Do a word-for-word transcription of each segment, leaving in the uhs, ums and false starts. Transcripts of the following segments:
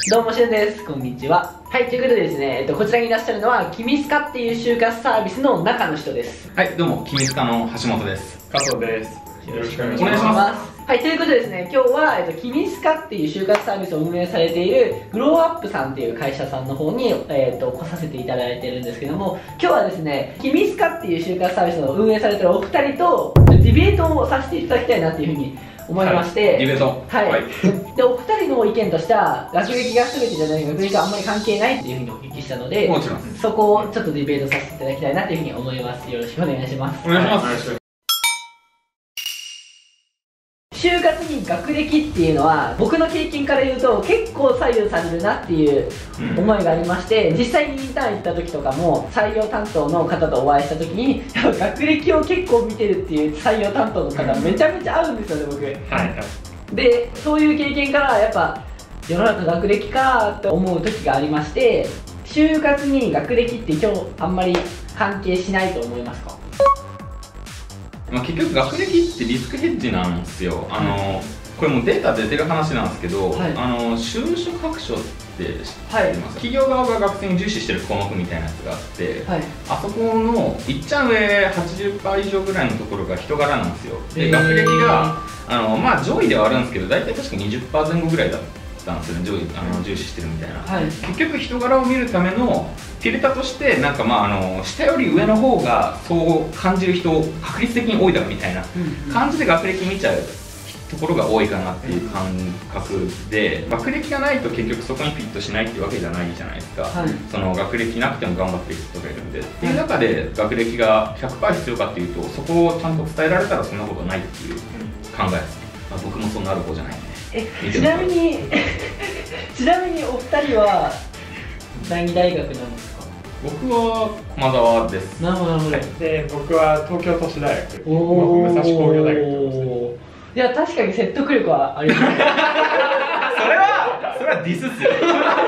どうもしゅんです。こんにちは。はい、ということでですね、えっと、こちらにいらっしゃるのは、キミスカっていう就活サービスの中の人です。 はい、どうも、キミスカの橋本です。 加藤です。よろしくお願いします。 はい、ということでですね、今日は、えっと、キミスカっていう就活サービスを運営されている、グローアップさんっていう会社さんの方に、えっと、来させていただいてるんですけども、今日はですね、キミスカっていう就活サービスを運営されてるお二人と、ディベートをさせていただきたいなっていうふうに思いまして、 はい、ディベート。 はい。 はい、 で、お二人の意見としては、学歴が全てじゃない、学歴があんまり関係ないっていうふうにお聞きしたので、 もちろんそこをちょっとディベートさせていただきたいなというふうに思います。よろしくお願いします。 お願いします。はい、 就活に学歴っていうのは僕の経験から言うと結構左右されるなっていう思いがありまして、うん、実際にインターン行った時とかも採用担当の方とお会いした時にやっぱ学歴を結構見てるっていう採用担当の方めちゃめちゃ合うんですよね、僕。はいはい、でそういう経験からやっぱ世の中学歴かって思う時がありまして、就活に学歴って今日あんまり関係しないと思いますか？ まあ結局学歴ってリスクヘッジなんですよ。あのこれもデータ出てる話なんですけど、はい、あの就職白書って知ってます、はい、企業側が学生に重視してる項目みたいなやつがあって、はい、あそこのいっちゃん上 はちじゅっパーセント 以上ぐらいのところが人柄なんですよ。で学歴があの、まあ、上位ではあるんですけど大体確か にじゅっパーセント 前後ぐらいだったんですよね、上位あの重視してるみたいな、はい、結局人柄を見るためのフィルターとしてなんかまああの下より上の方がそう感じる人確率的に多いだろみたいな感じで学歴見ちゃうところが多いかなっていう感覚で、学歴がないと結局そこにフィットしないっていうわけじゃないじゃないですか、はい、その学歴なくても頑張っていく人がいるんで、っていう中で学歴が ひゃくパーセント 必要かっていうとそこをちゃんと伝えられたらそんなことないっていう考えです。まあ、僕もそんなある方じゃないんで。 えちなみにちなみにお二人は何大学なんですか？ 僕は駒沢です。 なるほどなるほど。 で僕は東京都市大学、武蔵工業大学です。 いや確かに説得力はありますね。 それはそれはディスっすよ。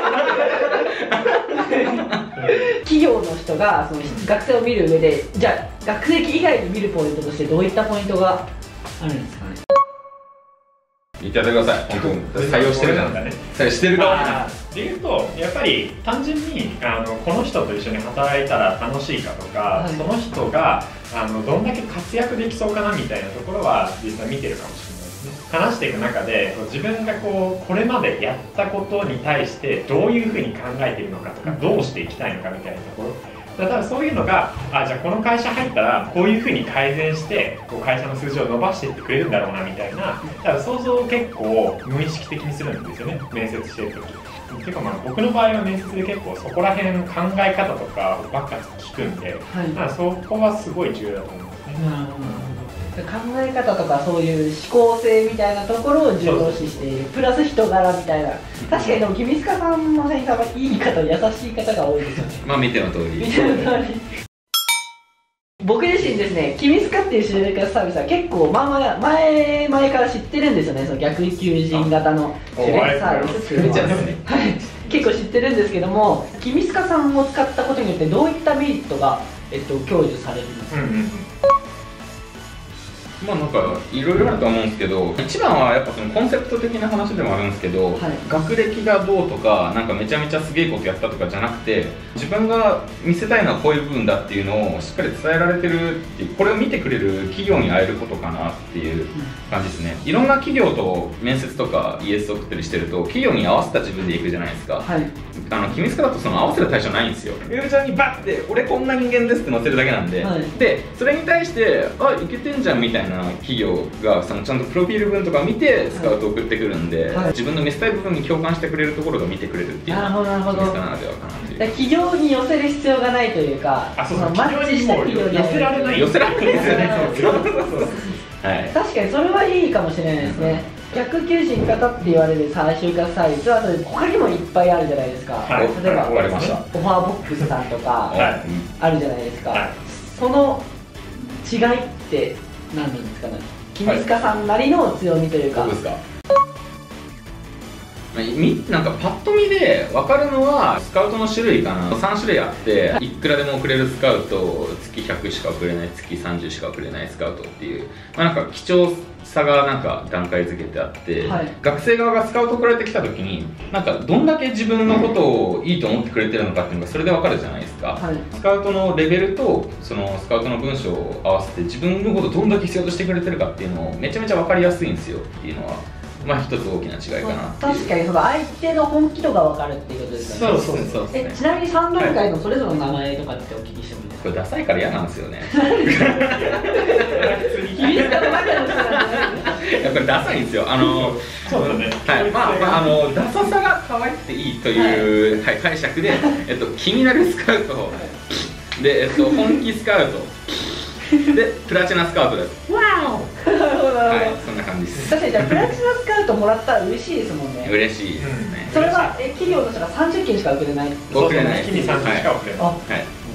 企業の人がその学生を見る上で、じゃあ学歴以外に見るポイントとしてどういったポイントがあるんですかね？ 言ってやってください。本当に採用してるじゃんね。採用してる側でいうとやっぱり単純にあのこの人と一緒に働いたら楽しいかとか、はい、その人があのどんだけ活躍できそうかなみたいなところは実際見てるかもしれないですね。話していく中で自分がこうこれまでやったことに対してどういうふうに考えているのかとか、どうしていきたいのかみたいなところ。だからそういうのが、あ、じゃあこの会社入ったらこういうふうに改善してこう会社の数字を伸ばしていってくれるんだろうなみたいな、だから想像を結構無意識的にするんですよね、面接してるとき。ていうかまあ僕の場合は面接で結構そこら辺の考え方とかばっか聞くんで、はい、だからそこはすごい重要だと思いますね。 考え方とかそういう思考性みたいなところを重要視している、プラス人柄みたいな。確かにでも君塚さんの先生はいい方、優しい方が多いですよね。 まあ見ての通り見ての通り。僕自身ですね、君塚っていう就活サービスは結構まあまあ前々から知ってるんですよね。その逆求人型の就活サービスっていうのは、はい、結構知ってるんですけども、君塚さんを使ったことによってどういったメリットが、えっと、享受されるんですか？うんうん、 まあなんかいろいろあると思うんですけど、一番はやっぱそのコンセプト的な話でもあるんですけど、はい、学歴がどうとかなんかめちゃめちゃすげえことやったとかじゃなくて、自分が見せたいのはこういう部分だっていうのをしっかり伝えられてるっていう、これを見てくれる企業に会えることかなっていう感じですね。いろんな企業と面接とか イーエス 送ったりしてると企業に合わせた自分で行くじゃないですか。はい、あの君塚だとその合わせる対象ないんですよ。ウェブ上にバッて俺こんな人間ですって載せるだけなんで、はい、でそれに対してあいけてんじゃんみたいな企業がそのちゃんとプロフィール文とか見てスカウト送ってくるんで、はい、自分の見せたい部分に共感してくれるところが見てくれるっていうのが君塚ならではかなという。 企業に寄せる必要がないというか、 あ、そうそう、マッチした企業に寄せられない寄せられないですよね。 はい、確かにそれはいいかもしれないですね。逆求人型って言われる就活サービスはそれ他にもいっぱいあるじゃないですか。はい、例えば、はい、オファーボックスさんとかあるじゃないですか。はい、その違いって何なんですかね。君塚さんなりの強みというか。 どうですか。 なんかパッと見で分かるのはスカウトの種類かな。さん種類あって、いくらでも送れるスカウト、月ひゃくしか送れない、月さんじゅうしか送れないスカウトっていう、まあ、なんか貴重さがなんか段階付けてあって、はい、学生側がスカウト送られてきた時になんかどんだけ自分のことをいいと思ってくれてるのかっていうのがそれで分かるじゃないですか、はい、スカウトのレベルとそのスカウトの文章を合わせて自分のことをどんだけ必要としてくれてるかっていうのをめちゃめちゃ分かりやすいんですよっていうのは。まあ一つ大きな違いかな。 確かにその相手の本気度が分かるっていうことですよね。 そうそうそう。 え、ちなみにさん段階のそれぞれの名前とかってお聞きしてもいいですか？ これダサいから嫌なんですよね。 君の中の人なんじゃないですか？ やっぱりダサいんですよ。あのそうだね。 はい。まあまああのダサさが可愛くていいというはい解釈で、えっと気になるスカウトでえっと本気スカウト。で、プラチナスカウトです。 わお。なるほどなるほど。 はい、そんな感じです。 確かにじゃあプラチナスカウトもらったら嬉しいですもんね。 嬉しいですね。 それはえ企業としてはさんじゅっけんしか送れない。 送れない。 月にさんじゅっしか送れない。 はい。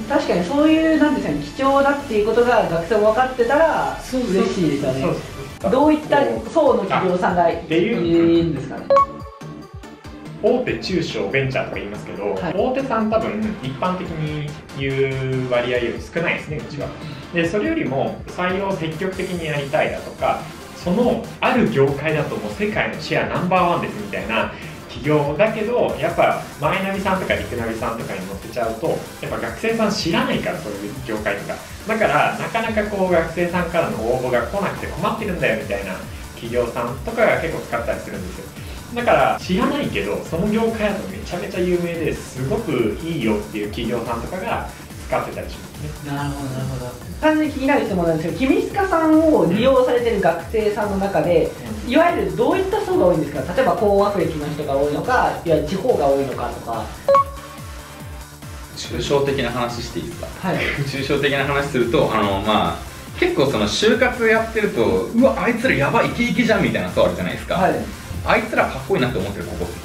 確かにそういうなんですかね、貴重だっていうことが学生も分かってたら嬉しいですよね。どういった層の企業さんがいるんですかね。 大手、中小、ベンチャーとか言いますけど、はい、大手さん多分一般的に言う割合より少ないですね、うちは。でそれよりも採用を積極的にやりたいだとか、そのある業界だともう世界のシェアナンバーワンですみたいな企業だけど、やっぱマイナビさんとかリクナビさんとかに載せちゃうとやっぱ学生さん知らないから、そういう業界とかだからなかなかこう学生さんからの応募が来なくて困ってるんだよみたいな企業さんとかが結構使ったりするんですよ。だから知らないけどその業界だとめちゃめちゃ有名ですごくいいよっていう企業さんとかが使ってたりしますね。 なるほどなるほど。単純に気になる質問なんですけど、君塚さんを利用されてる学生さんの中で、うん、いわゆるどういった層が多いんですか？例えば高学歴の人が多いのか、いわゆる地方が多いのかとか。 抽象的な話していいですか？ はい。 抽象的な話すると、あのまあ結構その就活やってると、うわあいつらやばいイケイケじゃんみたいな層あるじゃないですか。はい。あいつらかっこいいなって思ってるここ。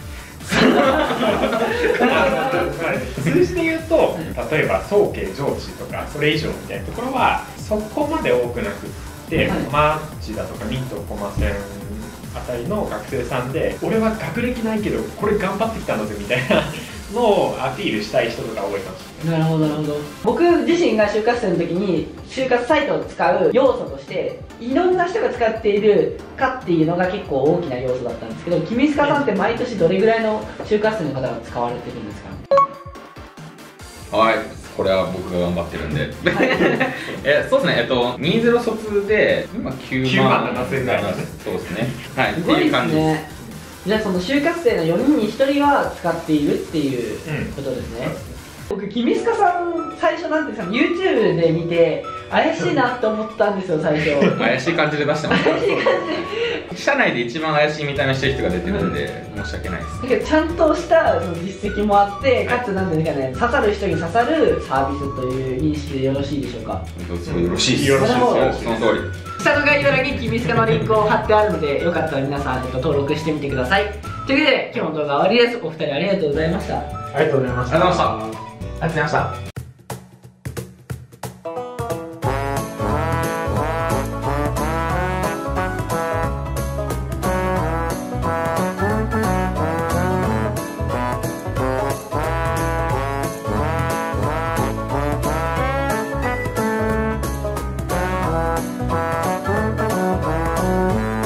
数字で言うと、例えば早慶上智とかそれ以上みたいなところはそこまで多くなくって、はい、マッチだとかミントコマセンあたりの学生さんで、俺は学歴ないけどこれ頑張ってきたんだぜみたいなのをアピールしたい人とか多いかもしれない。 なるほどなるほど。僕自身が就活生の時に就活サイトを使う要素としていろんな人が使っているかっていうのが結構大きな要素だったんですけど、君塚さんって毎年どれぐらいの就活生の方が使われてるんですか？ はい、これは僕が頑張ってるんで、はい、えそうですね、えっとにじゅう卒で今きゅうまんななせん台なんです。そうですね、はい、 すごいですね。じゃあその就活生のよにんにひとりは使っているっていうことですね。うん、僕君塚さん最初なんてさ YouTube で見て怪しいなって思ったんですよ最初。 怪しい感じで出してます。 怪しい感じ。社内で一番怪しい見た目してる人が出てるんで、うん、申し訳ないです。 だけどちゃんとした実績もあって、かつなんていうかね、刺さる人に刺さるサービスという認識でよろしいでしょうか？ そうよろしいです。よろしいです。その通り。 下の概要欄に君塚のリンクを貼ってあるので、よかったら皆さん登録してみてください。というわけで今日の動画は終わりです。お二人ありがとうございました。 ありがとうございました。 ありがとうございました。ありがとうございました。